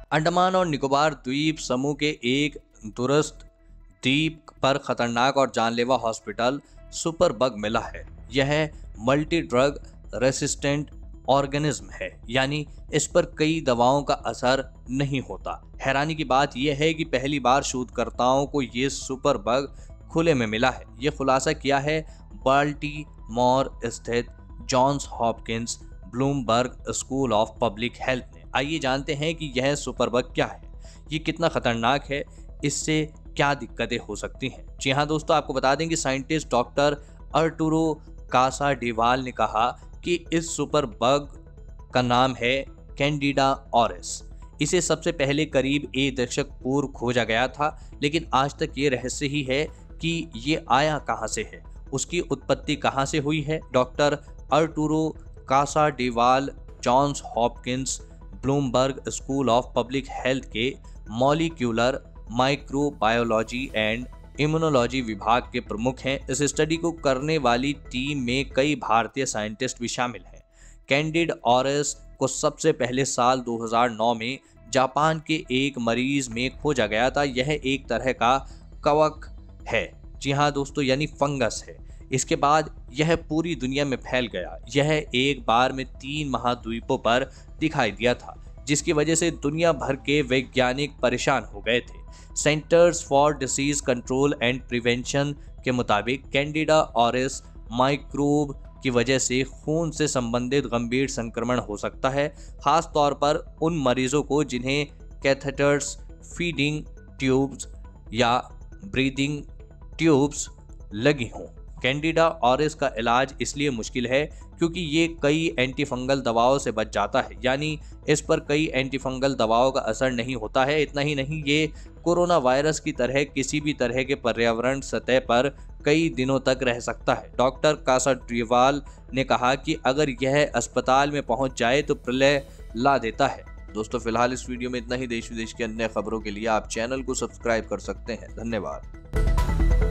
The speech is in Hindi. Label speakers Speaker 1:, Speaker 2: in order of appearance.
Speaker 1: अंडमान और निकोबार द्वीप समूह के एक दूरस्थ द्वीप पर खतरनाक और जानलेवा हॉस्पिटल सुपर बग मिला है। यह मल्टी ड्रग रेसिस्टेंट ऑर्गेनिज्म है, यानी इस पर कई दवाओं का असर नहीं होता। हैरानी की बात यह है कि पहली बार शोधकर्ताओं को ये सुपर बग खुले में मिला है। ये खुलासा किया है बाल्टीमोर स्थित Johns Hopkins Bloomberg school of public health ने। आइए जानते हैं कि यह सुपर बग क्या है, ये कितना खतरनाक है, इससे क्या दिक्कतें हो सकती हैं। जी हाँ दोस्तों, आपको बता दें कि साइंटिस्ट डॉक्टर अर्टुरो कासाडेवाल ने कहा कि इस सुपर बग का नाम है कैंडिडा ऑरिस। इसे सबसे पहले करीब 1 दशक पूर्व खोजा गया था, लेकिन आज तक ये रहस्य ही है कि ये आया कहाँ से है, उसकी उत्पत्ति कहाँ से हुई है। Doctor Arturo Casadevall Johns Hopkins Bloomberg school of public health के मॉलिक्यूलर माइक्रोबायोलॉजी एंड इम्यूनोलॉजी विभाग के प्रमुख हैं। इस स्टडी को करने वाली टीम में कई भारतीय साइंटिस्ट भी शामिल हैं। कैंडिड ऑरिस को सबसे पहले साल 2009 में जापान के एक मरीज में खोजा गया था। यह एक तरह का कवक है, जी हाँ दोस्तों, यानी फंगस है। इसके बाद यह पूरी दुनिया में फैल गया। यह एक बार में 3 महाद्वीपों पर दिखाई दिया था, जिसकी वजह से दुनिया भर के वैज्ञानिक परेशान हो गए थे। Centers for disease control and prevention के मुताबिक कैंडिडा ऑरिस माइक्रोब की वजह से खून से संबंधित गंभीर संक्रमण हो सकता है, खास तौर पर उन मरीजों को जिन्हें कैथेटर्स, फीडिंग ट्यूब्स या ब्रीदिंग ट्यूब्स लगी हों। कैंडिडा ऑरिस का इलाज इसलिए मुश्किल है क्योंकि ये कई एंटीफंगल दवाओं से बच जाता है, यानी इस पर कई एंटीफंगल दवाओं का असर नहीं होता है। इतना ही नहीं, ये कोरोना वायरस की तरह किसी भी तरह के पर्यावरण सतह पर कई दिनों तक रह सकता है। डॉक्टर कासाडेवाल ने कहा कि अगर यह अस्पताल में पहुंच जाए तो प्रलय ला देता है। दोस्तों, फिलहाल इस वीडियो में इतना ही। देश विदेश की अन्य खबरों के लिए आप चैनल को सब्सक्राइब कर सकते हैं। धन्यवाद।